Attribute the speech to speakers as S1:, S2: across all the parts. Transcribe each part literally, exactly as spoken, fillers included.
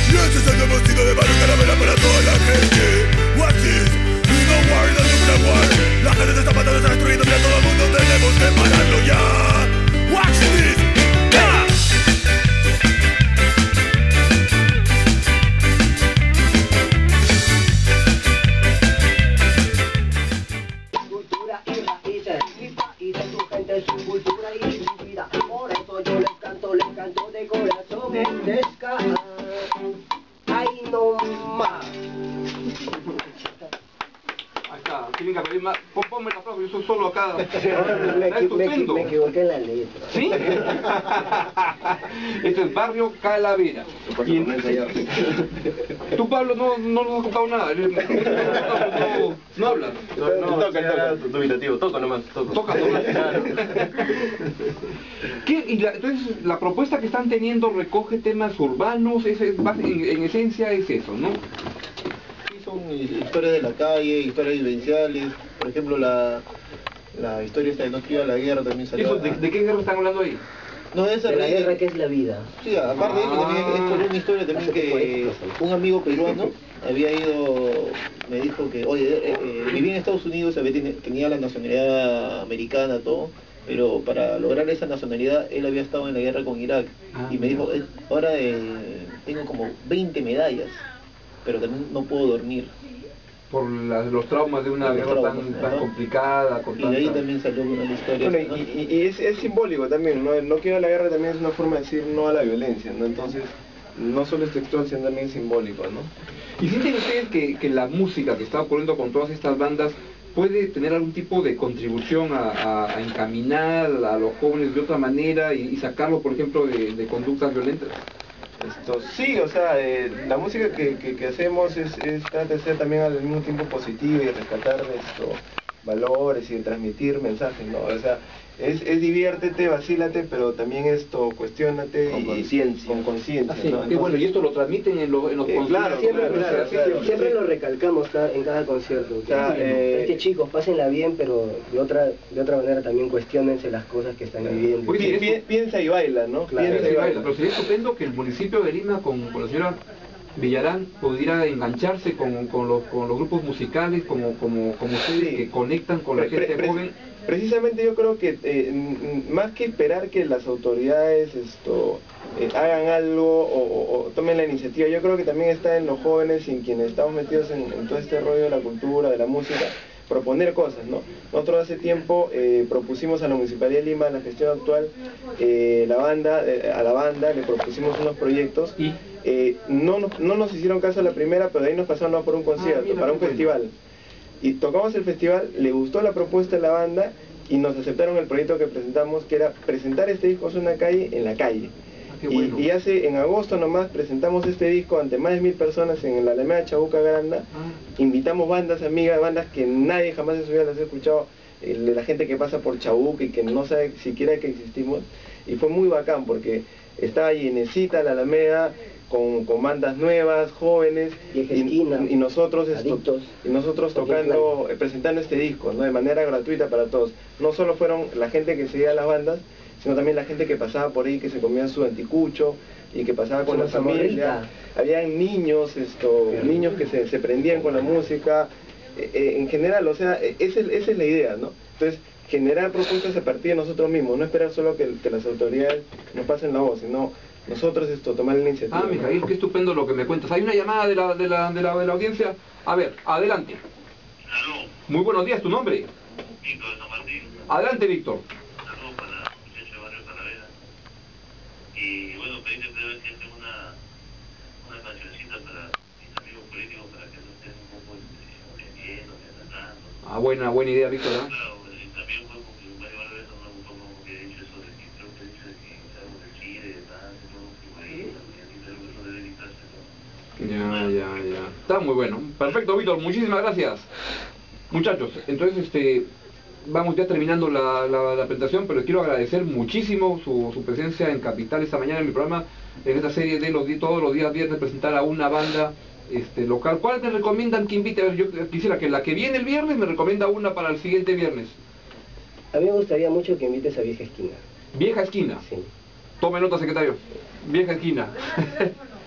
S1: Y este es el nuevo estilo de Manu Calavera para toda la gente. Watch this, we no war, no nuclear war. La gente se está matando, se está destruyendo, mira todo el mundo, tenemos que pararlo ya. Watch this, yeah.
S2: Cultura y raíces, y de su gente su cultura y su vida. Por eso yo les canto, les canto de corazón en Desca. Ay, no más.
S3: Ahí está, tienen que pedir más. Pon, ponme la frase, yo soy solo acá.
S2: me,
S3: Está
S2: me,
S3: estupendo.
S2: me equivoqué en la letra.
S3: ¿Sí? Esto es Barrio Calavera. Y entonces, tú, Pablo, no, no nos has contado nada. No, no, no hablas.
S4: No, no, toca, toca, dubitativo, toca nomás, toca.
S3: Toca nomás. ¿Qué? Y la, entonces, la propuesta que están teniendo recoge temas urbanos, es, es, en, en esencia es eso, ¿no?
S4: Son historias de la calle, historias vivenciales, por ejemplo la, la historia esta de No Quiero la Guerra también salió.
S3: Eso, ¿de, ¿De qué guerra están hablando ahí?
S4: No, esa
S2: De la
S4: es-
S2: guerra que es la vida.
S4: Sí, aparte de eso también es por una historia también que un amigo peruano había ido, me dijo que, oye, eh, eh, vivía en Estados Unidos, había, ten- tenía la nacionalidad americana, todo, pero para lograr esa nacionalidad él había estado en la guerra con Irak.
S3: Ah,
S4: Y me dijo, eh, ahora eh, tengo como veinte medallas, pero también no puedo dormir.
S3: Por las, los traumas de una
S4: Los
S3: guerra tan,
S4: traumas,
S3: tan
S4: ajá.
S3: complicada, con
S4: Y de ahí
S3: tanta...
S4: también salió una historia.
S5: Bueno, y, y, y es, es simbólico también, ¿no? No quiero la guerra también es una forma de decir no a la violencia, ¿no? Entonces, no solo es textual, sino también simbólico, ¿no?
S3: ¿Y sienten ustedes que, que la música que está ocurriendo con todas estas bandas puede tener algún tipo de contribución a, a, a encaminar a los jóvenes de otra manera y, y sacarlos, por ejemplo, de, de conductas violentas?
S5: Esto, sí, o sea, eh, la música que, que, que hacemos es, es trata de ser también al mismo tiempo positiva y rescatar esto, valores y de transmitir mensajes, ¿no? O sea, es, es diviértete, vacílate, pero también esto, cuestiónate
S4: Con
S5: y-
S4: conciencia.
S5: con conciencia,
S3: Ah, sí,
S5: ¿no?
S3: qué bueno, y esto lo transmiten en, los en los
S5: Eh,
S3: conciertos.
S5: claro,
S2: Siempre,
S5: claro,
S2: claro,
S5: claro, claro.
S2: siempre lo recalcamos cada- en cada concierto. que,
S5: sea, eh,
S2: es que chicos, pásenla bien, pero de otra de otra manera también cuestionense las cosas que están viviendo.
S3: Oye,
S5: Pi-
S3: esto-
S5: pi- piensa y baila, ¿no?
S2: Claro.
S5: Piensa
S3: Sí,
S5: y
S3: baila,
S5: baila.
S3: pero sería estupendo que el municipio de Lima con, con la señora Villarán pudiera engancharse con, con, los, con los grupos musicales como, como, como ustedes
S5: Sí.
S3: que conectan con la
S5: Pre-
S3: gente
S5: pre-
S3: joven.
S5: Precisamente yo creo que eh, n- más que esperar que las autoridades esto eh, hagan algo o, o- o tomen la iniciativa, yo creo que también está en los jóvenes y en quienes estamos metidos en, en todo este rollo de la cultura, de la música, proponer cosas, ¿no? Nosotros hace tiempo eh, propusimos a la Municipalidad de Lima, en la gestión actual, eh, la banda, eh, a la banda le propusimos unos proyectos.
S3: Y
S5: Eh, no, nos- no nos hicieron caso a la primera, pero de ahí nos pasaron a por un concierto,
S3: mira,
S5: para un
S3: qué bueno.
S5: festival. Y tocamos el festival, le gustó la propuesta de la banda y nos aceptaron el proyecto que presentamos, que era presentar este disco Es una calle en la calle.
S3: ah, qué
S5: Y,
S3: bueno.
S5: y hace, en agosto nomás, presentamos este disco ante más de mil personas en la Alameda Chabuca Granda.
S3: Ah.
S5: Invitamos bandas amigas, bandas que nadie jamás en su vida las ha escuchado, eh, de la gente que pasa por Chabuca y que no sabe siquiera que existimos. Y fue muy bacán porque estaba llenecita la Alameda, con, con bandas nuevas, jóvenes,
S2: Vieja
S5: y,
S2: esquina,
S5: y nosotros esto-
S2: Adictos.
S5: y nosotros
S2: Cualquier
S5: tocando, eh, presentando este disco, ¿no? De manera gratuita para todos. No solo fueron la gente que seguía las bandas, sino también la gente que pasaba por ahí, que se comía su anticucho y que pasaba con
S2: Su
S5: la familia.
S2: mazamorrita.
S5: Habían niños, esto, niños que se, se prendían con la música. Eh, eh, en general, o sea, eh, esa es, esa es la idea, ¿no? Entonces, generar propuestas a partir de nosotros mismos, no esperar solo que, que las autoridades nos pasen la voz, sino nosotros esto, tomar la iniciativa.
S3: Ah,
S5: ¿no?
S3: Mijail, qué estupendo lo que me cuentas. Hay una llamada de la, de la, de la, de la audiencia. A ver, adelante.
S6: Aló,
S3: Muy buenos días, tu nombre.
S6: Víctor de San Martín,
S3: Adelante, Víctor.
S6: saludos para los muchachos de Barrio Calavera. Y bueno, pedirte que ver si hacen una, una cancioncita para mis amigos políticos para que no estén un poco ofendiendo, atacando.
S3: Ah, buena, buena idea, Víctor. ¿eh?
S6: Claro, y también fue porque Mario Vargas no me gustó como que he dicho eso de que creo que he dicho de que algo de Chile, de Francia, todo lo que fue ahí, también, y creo que eso debe evitarse, ¿no?
S3: Ya, ya, ya. Está muy bueno. Perfecto, Víctor. Muchísimas gracias. Muchachos, entonces, este, vamos ya terminando la, la, la presentación, pero quiero agradecer muchísimo su, su presencia en Capital esta mañana en mi programa, en esta serie de los di- todos los días viernes presentar a una banda este, local. ¿Cuál te recomiendan que invite? A ver, yo quisiera que la que viene el viernes me recomienda una para el siguiente viernes.
S2: A mí me gustaría mucho que invites a Vieja Esquina.
S3: Vieja Esquina.
S2: Sí.
S3: Tome nota, secretario. Vieja Esquina.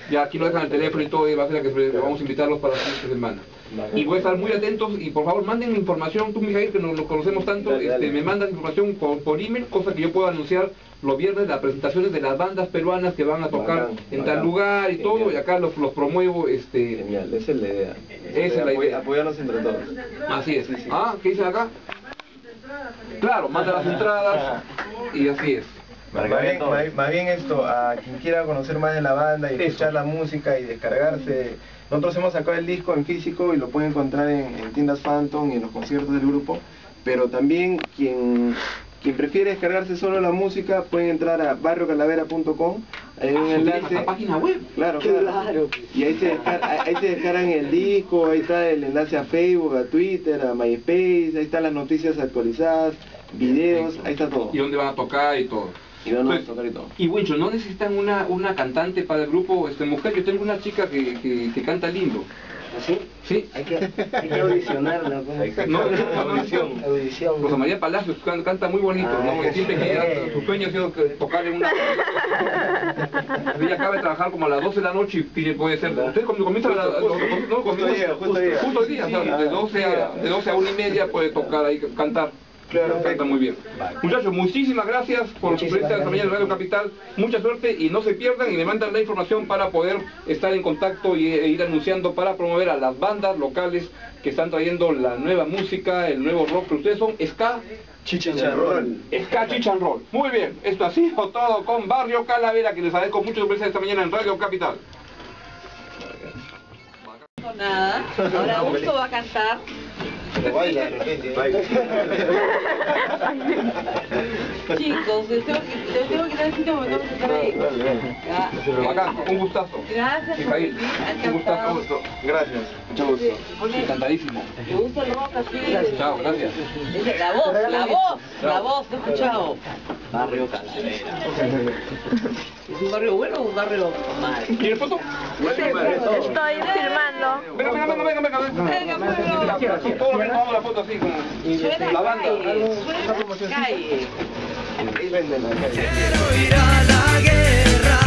S3: Ya aquí lo dejan el teléfono y todo, y va a ser que vamos a invitarlos para la siguiente semana. Y voy a estar muy atentos y por favor manden información, tú Mijail, que nos lo conocemos tanto,
S5: Dale, dale.
S3: este, me mandas información por, por email, cosa que yo pueda anunciar los viernes las presentaciones de las bandas peruanas que van a tocar
S5: Bacán,
S3: en
S5: bacán.
S3: tal lugar y todo,
S5: Genial.
S3: y acá los, los promuevo, este,
S5: Genial, esa es la idea.
S3: Esa es la
S5: Apoy-
S3: idea.
S5: Apoyarnos entre todos.
S3: así es.
S5: Sí, sí.
S3: Ah, ¿qué dicen acá? Claro, manda las entradas y así es.
S5: Más bien, más- más bien esto, a quien quiera conocer más de la banda y
S3: Eso.
S5: escuchar la música y descargarse, nosotros hemos sacado el disco en físico y lo pueden encontrar en, en tiendas Phantom y en los conciertos del grupo, pero también quien, quien prefiere descargarse solo la música pueden entrar a barrio calavera punto com, hay un
S3: Ah,
S5: enlace,
S3: la página web.
S5: claro, claro,
S2: Claro.
S5: y ahí se, descar- ahí se descargan el disco, ahí está el enlace a Facebook, a Twitter, a MySpace, ahí están las noticias actualizadas, videos, ahí está todo.
S3: Y dónde van a tocar y todo.
S5: Y van a
S3: Entonces,
S5: tocar y todo.
S3: Y Wincho, ¿no necesitan una, una cantante para el grupo este, mujer? Yo tengo una chica que, que, que canta lindo.
S2: ¿Así?
S3: ¿Sí?
S2: Hay que, hay que audicionarla. ¿Cómo?
S5: Hay que-
S3: No, audición.
S2: Audición.
S3: Rosa María Palacios can- canta muy bonito,
S2: Ah,
S3: ¿no?
S2: qué
S3: Siempre que
S2: chévere.
S3: su sueño ha sido que- tocar en una... Ella acaba de trabajar como a las doce de la noche y pide- puede ser... Ustedes cuando comienzan a las...
S5: Justo,
S3: no,
S5: justo llega, justo llega.
S3: Justo hoy día,
S5: Sí,
S3: o sea,
S5: sí,
S3: de doce a, de doce a una y media puede tocar ahí, cantar.
S5: Claro,
S3: Canta muy bien. Muchachos, muchísimas gracias por su
S2: Muchísimas
S3: presencia esta mañana en Radio Capital. Mucha suerte y no se pierdan y me mandan la información para poder estar en contacto y e ir anunciando para promover a las bandas locales que están trayendo la nueva música, el nuevo rock. Pero ustedes son ska,
S5: Chicharrón.
S3: ska chichan roll. Muy bien, esto ha sido todo con Barrio Calavera, que les agradezco mucho su presencia esta mañana en Radio Capital.
S7: Nada, ahora Augusto va a cantar.
S4: Pero baila de repente.
S7: Chicos, les tengo que, les tengo que dar el sitio porque tengo que estar ahí. Ya.
S3: Bacán, un gustazo.
S7: Gracias por
S3: Mijail,
S7: venir,
S3: un gustazo.
S5: Gracias, mucho gusto.
S3: Sí, cantadísimo.
S7: Me gusta el rock así.
S3: Chao, gracias.
S7: La voz, la voz, la voz, te he escuchado.
S2: Barrio Calavera.
S7: ¿Es un barrio bueno o un barrio mal?
S3: ¿Quieres foto?
S8: Estoy filmando.
S3: Venga, venga, venga, venga, venga.
S7: Venga, pueblo.
S3: Todos vengan, vamos a la foto así como
S7: Suena
S3: la banda.
S7: calle, suena calle.
S5: Ahí venden la calle.
S1: Quiero ir a la guerra.